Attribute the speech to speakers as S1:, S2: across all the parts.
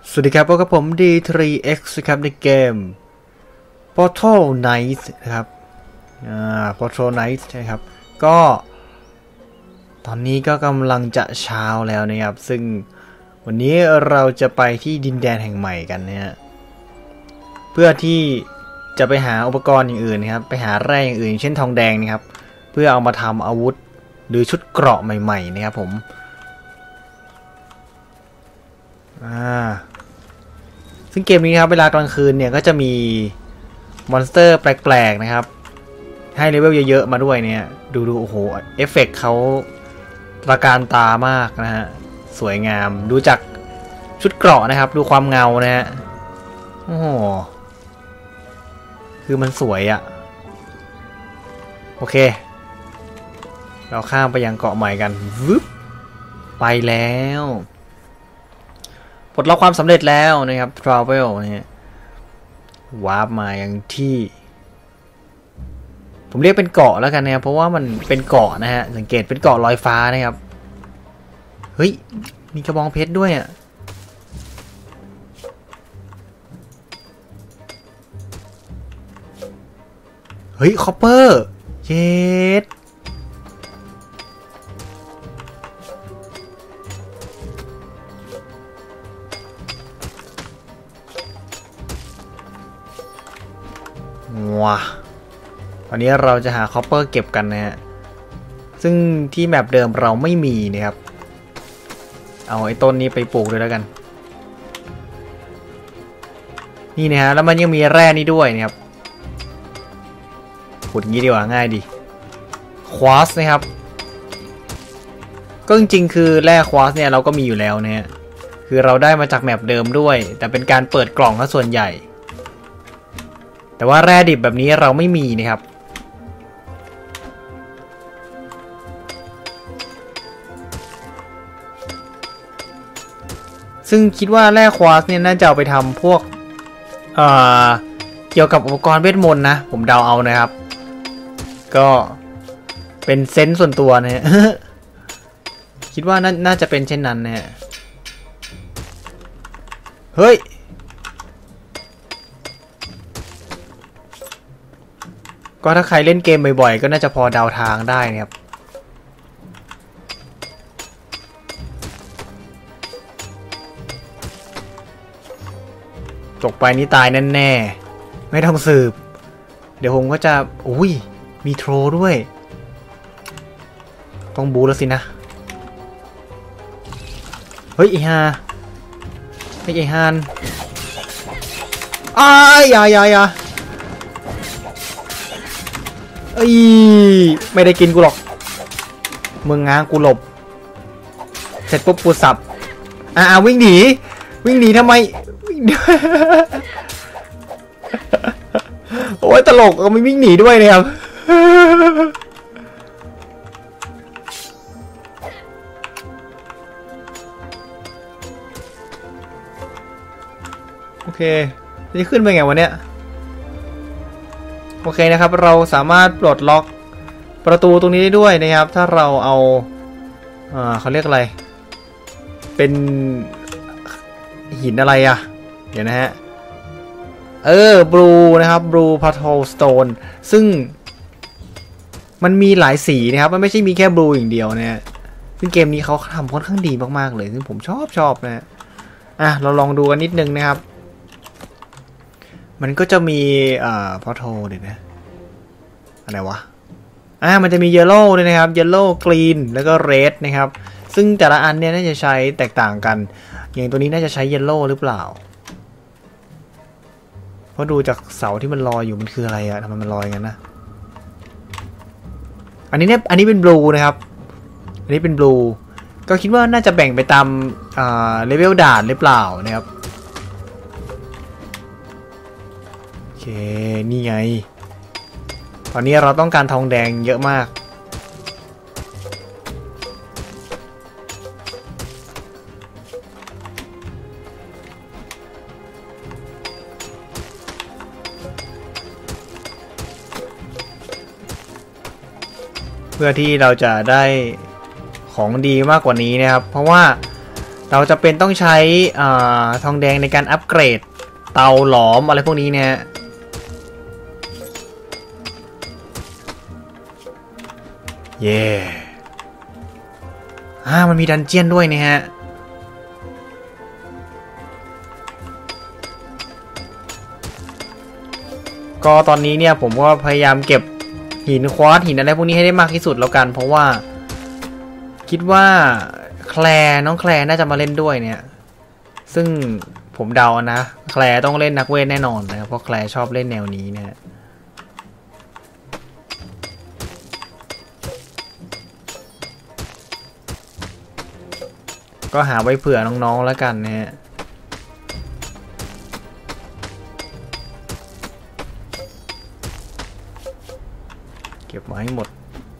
S1: สวัสดีครับพบกับผม D3X ครับในเกม Portal Knights นะครับPortal Knights ใช่ครับก็ตอนนี้ก็กำลังจะเช้าแล้วนะครับซึ่งวันนี้เราจะไปที่ดินแดนแห่งใหม่กันนะฮะเพื่อที่จะไปหาอุปกรณ์อย่างอื่นนะครับไปหาแร่อย่างอื่นเช่นทองแดงนะครับเพื่อเอามาทำอาวุธหรือชุดเกราะใหม่ๆนะครับผมซึ่งเกมนี้ครับเวลากลางคืนเนี่ยก็จะมีมอนสเตอร์แปลกๆนะครับให้เลเวลเยอะๆมาด้วยเนี่ยดูโอ้โหเอฟเฟกต์เขาตระการตามากนะฮะสวยงามดูจากชุดเกราะนะครับดูความเงานะฮะโอ้โหคือมันสวยอะโอเคเราข้ามไปยังเกาะใหม่กันวึบไปแล้วปลดล็อกความสำเร็จแล้วนะครับ Travel เนี่ย วาร์ปมาอย่างที่ผมเรียกเป็นเกาะแล้วกันนะครับเพราะว่ามันเป็นเกาะนะฮะสังเกตเป็นเกาะลอยฟ้านะครับเฮ้ยมีกระบองเพชรด้วยอ่ะเฮ้ยคอปเปอร์เย็ดว้าตอนนี้เราจะหาคอปเปอร์เก็บกันนะฮะซึ่งที่แมปเดิมเราไม่มีนะครับเอาไอ้ต้นนี้ไปปลูกด้วยแล้วกันนี่นะฮะแล้วมันยังมีแร่นี่ด้วยนะครับขุดงี้ดีกว่าง่ายดีควอสนะครับก็จริงๆคือแร่ควอสเนี่ยเราก็มีอยู่แล้วนะฮะคือเราได้มาจากแมปเดิมด้วยแต่เป็นการเปิดกล่องซะส่วนใหญ่แต่ว่าแร่ดิบแบบนี้เราไม่มีนะครับซึ่งคิดว่าแร่ควอตซ์เนี่ยน่าจะเอาไปทำพวกเกี่ยวกับอุปกรณ์เวทมนต์นะผมเดาเอานะครับก็เป็นเซนส์ส่วนตัวนะฮะ คิดว่าน่าจะเป็นเช่นนั้นนะฮะเฮ้ยก็ถ้าใครเล่นเกมบ่อยๆก็น่าจะพอเดาทางได้นะครับตกไปนี่ตายแน่ๆไม่ต้องสืบเดี๋ยวผมก็จะอุ้ยมีโทรด้วยต้องบูแล้วสินะเฮ้ยไอ้ฮาไอ้ฮานอย่าเอ้ยไม่ได้กินกูหรอกมึงง้างกูหลบเสร็จปุ๊บกูสับวิ่งหนีทำไมโอ้ยตลกก็ไม่วิ่งหนีด้วยเนี่ยครับโอเคจะขึ้นไปไงวะเนี่ยโอเคนะครับเราสามารถปลดล็อกประตูตรงนี้ได้ด้วยนะครับถ้าเราเอาเขาเรียกอะไรเป็นหินอะไรอ่ะเดี๋ยวนะฮะบลูนะครับบลูพาโทสโตนซึ่งมันมีหลายสีนะครับมันไม่ใช่มีแค่บลูอย่างเดียวนะซึ่งเกมนี้เขาทำค่อนข้างดีมากๆเลยซึ่งผมชอบนะเราลองดูกันนิดนึงนะครับมันก็จะมีพาโทเดี๋ยวนะอะไรวะมันจะมีเยลโล่ด้วยนะครับเยลโล่กรีนแล้วก็เรดนะครับซึ่งแต่ละอันเนี่ยน่าจะใช้แตกต่างกันอย่างตัวนี้น่าจะใช้เยลโล่หรือเปล่าเพราะดูจากเสาที่มันลอยอยู่มันคืออะไรอะทำไมมันลอยงั้นนะอันนี้เป็นบลูนะครับอันนี้เป็นบลูก็คิดว่าน่าจะแบ่งไปตามเลเวลด่านหรือเปล่านะครับโอเคนี่ไงตอนนี้เราต้องการทองแดงเยอะมากเพื่อที่เราจะได้ของดีมากกว่านี้นะครับเพราะว่าเราจะเป็นต้องใช้ทองแดงในการอัปเกรดเตาหลอมอะไรพวกนี้เนี่ยเย่มันมีดันเจียนด้วยนะฮะก็ตอนนี้เนี่ยผมก็พยายามเก็บหินควอร์ตหินอะไรพวกนี้ให้ได้มากที่สุดแล้วกันเพราะว่าคิดว่าน้องแคลร์น่าจะมาเล่นด้วยเนี่ยซึ่งผมเดานะแคลร์ต้องเล่นนักเวทแน่นอนนะครับเพราะแคลร์ชอบเล่นแนวนี้เนี่ยก็หาไว้เผื่อน้องๆแล้วกันนะฮะเก็บมาให้หมด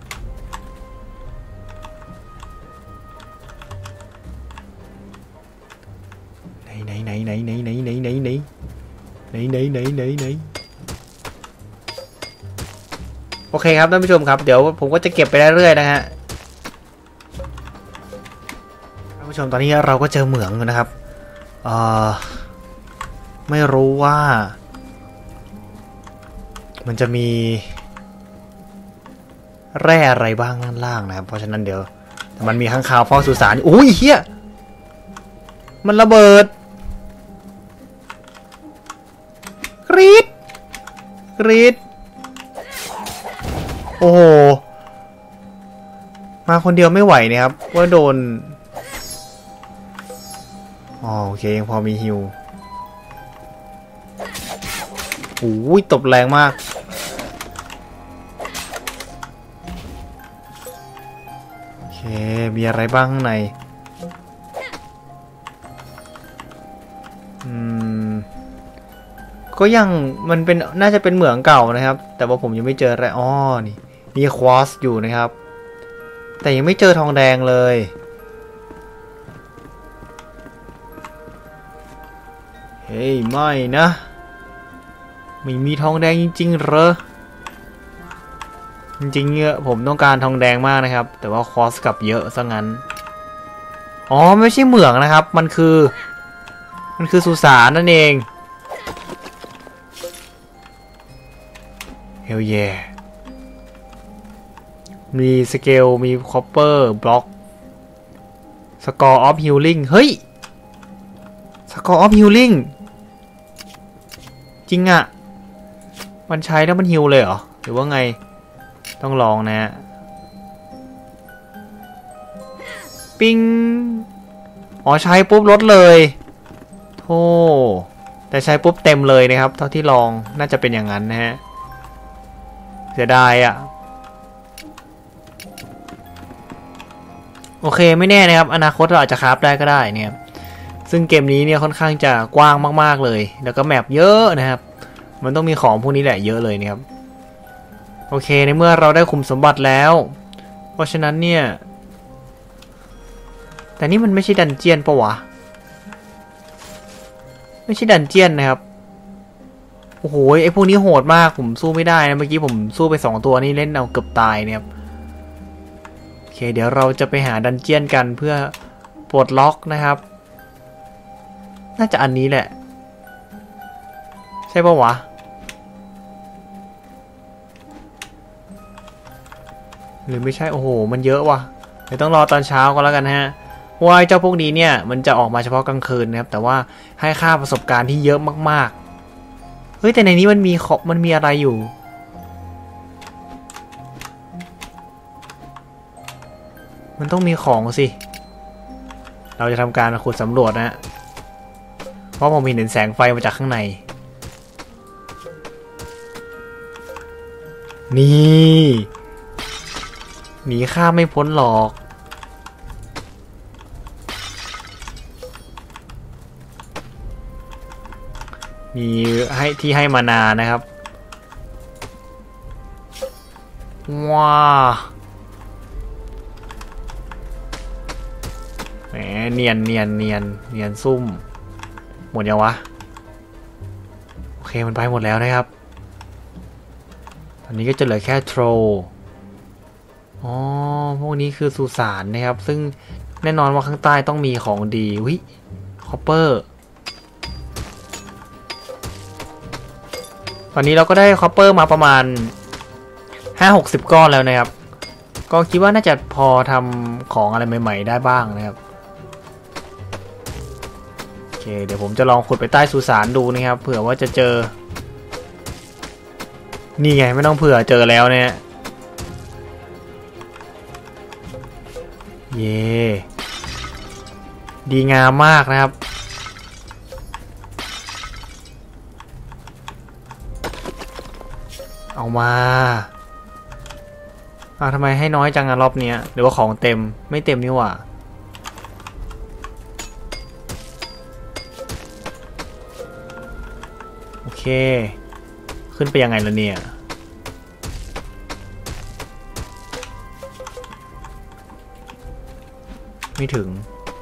S1: ไหนโอเคครับท่านผู้ชมครับเดี๋ยวผมก็จะเก็บไปเรื่อยๆนะฮะท่านผู้ชมตอนนี้เราก็เจอเหมืองนะครับไม่รู้ว่ามันจะมีแร่อะไรบ้างด้านล่างนะครับเพราะฉะนั้นเดี๋ยวมันมีข้างคาวเฝ้าสุสานอุ้ยเฮียมันระเบิดกรีดโอ้โหมาคนเดียวไม่ไหวนะครับว่าโดนโอเคยังพอมีฮิวโอ้ยตบแรงมากโอเคมีอะไรบ้างข้างในก็ยังมันเป็นน่าจะเป็นเหมืองเก่านะครับแต่ว่าผมยังไม่เจออะไรนี่มีควอสอยู่นะครับแต่ยังไม่เจอทองแดงเลยเฮ้ยไม่นะไม่มีทองแดงจริงๆเหรอจริงๆเนี่ยผมต้องการทองแดงมากนะครับแต่ว่าควอสกลับเยอะซะงั้นไม่ใช่เหมืองนะครับมันคือสุสานนั่นเองเฮลเยมีสเกลมีคอปเปอร์บล็อกสกอร์ออฟฮิลลิ่งเฮ้ยสกอร์ออฟฮิลลิ่งจริงอะมันใช้แล้วมันฮิลเลยเหรอหรือว่าไงต้องลองนะปิ้งใช้ปุ๊บลดเลยโธ่แต่ใช้ปุ๊บเต็มเลยนะครับเท่าที่ลองน่าจะเป็นอย่างนั้นนะฮะเสียดายอ่ะโอเคไม่แน่นะครับอนาคตเราอาจจะคราฟได้ก็ได้เนี่ยซึ่งเกมนี้เนี่ยค่อนข้างจะกว้างมากๆเลยแล้วก็แมปเยอะนะครับมันต้องมีของพวกนี้แหละเยอะเลยนะครับโอเคในเมื่อเราได้คุมสมบัติแล้วเพราะฉะนั้นเนี่ยแต่นี่มันไม่ใช่ดันเจียนปะวะไม่ใช่ดันเจียนนะครับโอ้โหไอพวกนี้โหดมากผมสู้ไม่ได้นะเมื่อกี้ผมสู้ไป2ตัวนี่เล่นเอาเกือบตายเนี่ยโอเคเดี๋ยวเราจะไปหาดันเจียนกันเพื่อปลดล็อกนะครับน่าจะอันนี้แหละใช่ปะวะหรือไม่ใช่โอ้โหมันเยอะว่ะเดี๋ยวต้องรอตอนเช้าก็แล้วกันฮะว่าเจ้าพวกนี้เนี่ยมันจะออกมาเฉพาะกลางคืนนะครับแต่ว่าให้ค่าประสบการณ์ที่เยอะมากๆเฮ้ยแต่ในนี้มันมีอะไรอยู่มันต้องมีของสิเราจะทำการขุดสำรวจนะเพราะผมเห็นแสงไฟมาจากข้างในนี่หนีข้าไม่พ้นหรอกมีที่ให้มานานะครับว้าแหมเนียนซุ่มหมดยังวะโอเคมันไปหมดแล้วนะครับตอนนี้ก็จะเหลือแค่โทรพวกนี้คือสุสานนะครับซึ่งแน่นอนว่าข้างใต้ต้องมีของดีวิคอปเปอร์ตอนนี้เราก็ได้คอปเปอร์มาประมาณ 50-60 ก้อนแล้วนะครับก็คิดว่าน่าจะพอทำของอะไรใหม่ๆได้บ้างนะครับโอเคเดี๋ยวผมจะลองขุดไปใต้สุสานดูนะครับเผื่อว่าจะเจอนี่ไงไม่ต้องเผื่อเจอแล้วเนี่ยเย่ดีงามมากนะครับเอามาทำไมให้น้อยจังรอบนี้หรือว่าของเต็มไม่เต็มนี่หว่าโอเคขึ้นไปยังไงล่ะเนี่ยไม่ถึง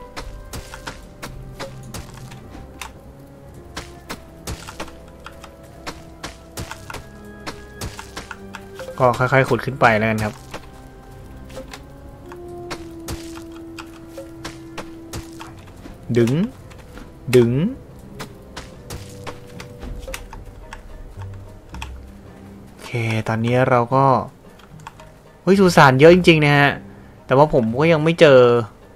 S1: ก็ค่อยๆขุดขึ้นไปแล้วกันครับดึงโอเคตอนนี้เราก็สุสานเยอะจริงๆนะฮะแต่ว่าผมก็ยังไม่เจอ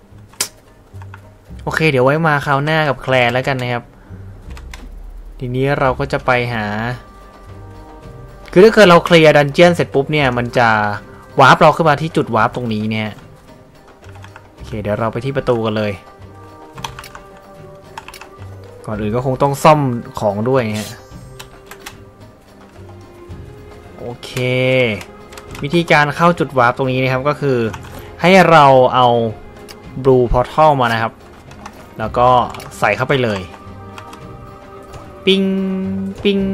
S1: โอเคเดี๋ยวไว้มาคราวหน้ากับแคลร์แล้วกันนะครับทีนี้เราก็จะไปหาคือถ้าเกิดเราเคลียร์ดันเจียนเสร็จปุ๊บเนี่ยมันจะวาร์ปเราขึ้นมาที่จุดวาร์ปตรงนี้เนี่ยโอเคเดี๋ยวเราไปที่ประตูกันเลยก่อนอื่นก็คงต้องซ่อมของด้วยฮะโอเควิธีการเข้าจุดวาร์ปตรงนี้นะครับก็คือให้เราเอา Blue Portal มานะครับแล้วก็ใส่เข้าไปเลยปิ้งปิ้ง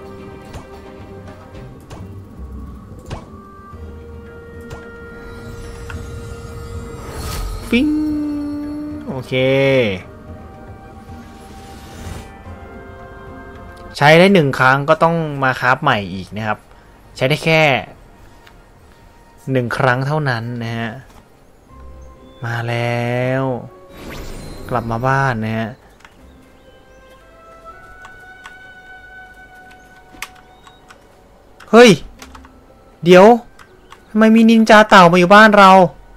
S1: ปิ้งโอเคใช้ได้1 ครั้งก็ต้องมาคราฟใหม่อีกนะครับใช้ได้แค่1 ครั้งเท่านั้นนะฮะมาแล้วกลับมาบ้านนะฮะเฮ้ยเดี๋ยวทำไมมีนินจาเต่ามาอยู่บ้านเรา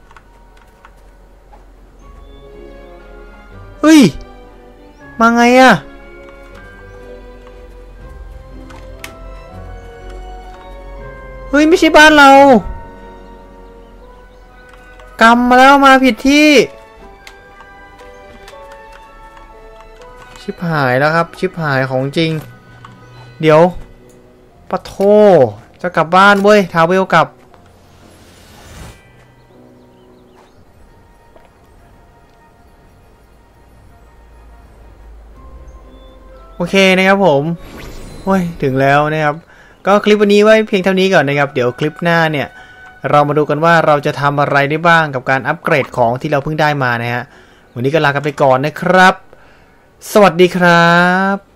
S1: เฮ้ยมาไงอะเฮ้ยไม่ใช่บ้านเรากำมาแล้วมาผิดที่ชิบหายแล้วครับชิบหายของจริงเดี๋ยวปะโทจะกลับบ้านเว้ยทาวเวลกลับโอเคนะครับผมโอ้ยถึงแล้วนะครับก็คลิปวันนี้ไว้เพียงเท่านี้ก่อนนะครับเดี๋ยวคลิปหน้าเนี่ยเรามาดูกันว่าเราจะทำอะไรได้บ้างกับการอัปเกรดของที่เราเพิ่งได้มานะฮะวันนี้ก็ลากันไปก่อนนะครับสวัสดีครับ